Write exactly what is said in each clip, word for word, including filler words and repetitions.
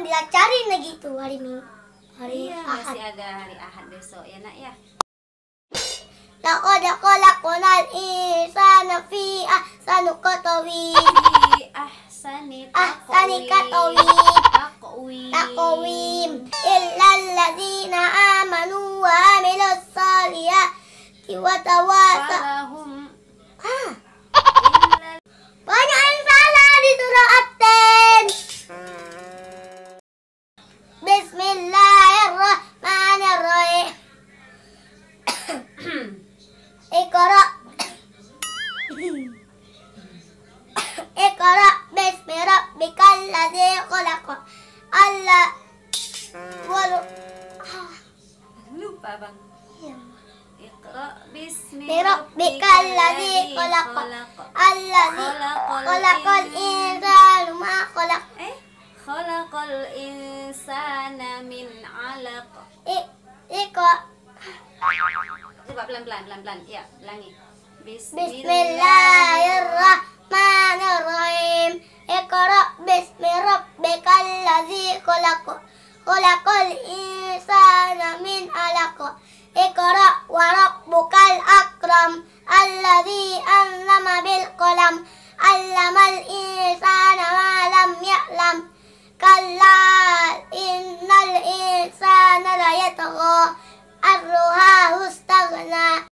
kan dilacarin lagi tuh hari Minggu. Hari Iya, Ahad. masih ada hari Ahad besok ya nak ya. Laqad khalaqnal insana fi ahsani taqwim. Fi ahsani Ahsani taqwim. taqwim. Taqwim. Illal ladzina amanu wa amilus solihati wa tawasa. Falahum Ah, illal banyak yang salah di surah At-Tin. Bismillahirrahmanirrahim. Iqra. Iqra bismi rabbikal ladzi khalaq. Allah wal lupa bang. Iqra bismi Bi rabbikal ladzi khalaq. Alladzi khalaqal insana ma khalaq. Eh, khalaqal insana min 'alaq. I- Iqra. Coba pelan-pelan, pelan-pelan. Ya, ulangi. Bismillahirrahmanirrahim. Iqra bismi rabbikal ladzi khalaq. Khalaqal insana min 'alaq. Iqra wa rabbukal akram. Alladzi 'allama bil qalam. 'Allamal insana ma lam ya'lam. Kalla innal insana la yatgha. Ar-ruhahu istaghna.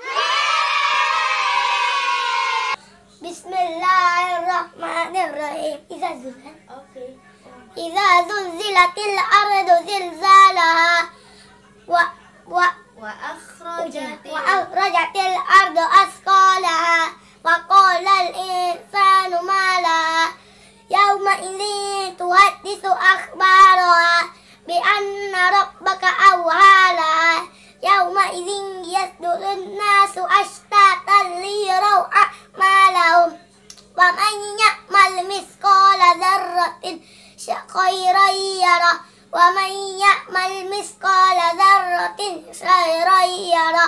Bismillahirrahmanirrahim. Iza zulzilat. Oke. Iza zulzilatil ardu zilzalaha. Wa wa Wa akhrajatil wa akhrajatil ardu asqalaha. Wa qala al insanu ma laha. Yauma idzin tuhadditsu akhbaraha bi anna rabbaka awhala. Yauma idzin yasdurun nasu ashtatan liyaraw a'malahum. Wa man ya'mal misqala dzarratin khairan yarah. Wa man ya'mal misqala dzarratin syarran yarah.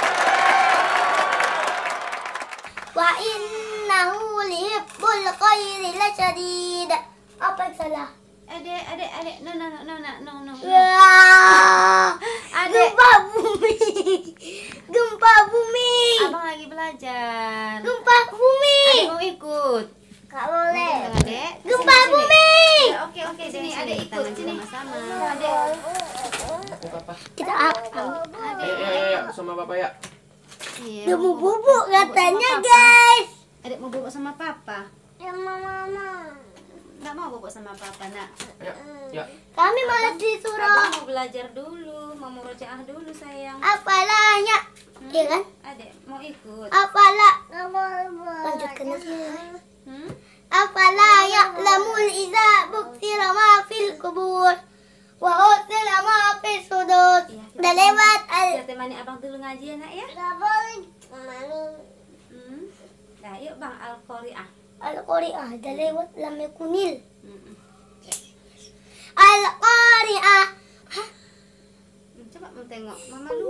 Wa innahu lihibbul khairi lasyadid. Apa yang salah? Adek, adek, adek. No, no, no, no, no, no, no. Wah, Adek. gempa bumi. Gempa bumi. Abang lagi belajar. Gempa bumi. Adek mau ikut? Gak boleh. Mau ikut, adek? Gempa Sini, sini. bumi. Ya, Oke, oke, sini adek ikut sini sama-sama. Adek. Papa. Kita apa? Adek. Ayo, ayo, ayo, sama papa ya. Iya, Dia mau bubuk Bubuk katanya sama papa. guys. Adek mau bubuk sama papa. Sama mama. Nggak mau bubuk sama papa, nak. Ayo, ya. Kami malah disuruh Abang mau belajar dulu, mau murojaah dulu sayang. apalanya. Hmm? Iya kan? Adek mau ikut. Apalah. Lanjutkan aja. Hmm? Afala ya'lamul iza buktira ma fil kubur wa utila ma fil sudur. Iya, kita- Udah lewat al Kita temani abang dulu ngaji ya, nak ya. Gak boleh Mami Hmm. Nah, yuk bang Al-Qari'ah. Al-Qari'ah udah lewat lam yakunil. Hmm. Al-Qari'ah. Hah? Hmm, Coba mau tengok, mama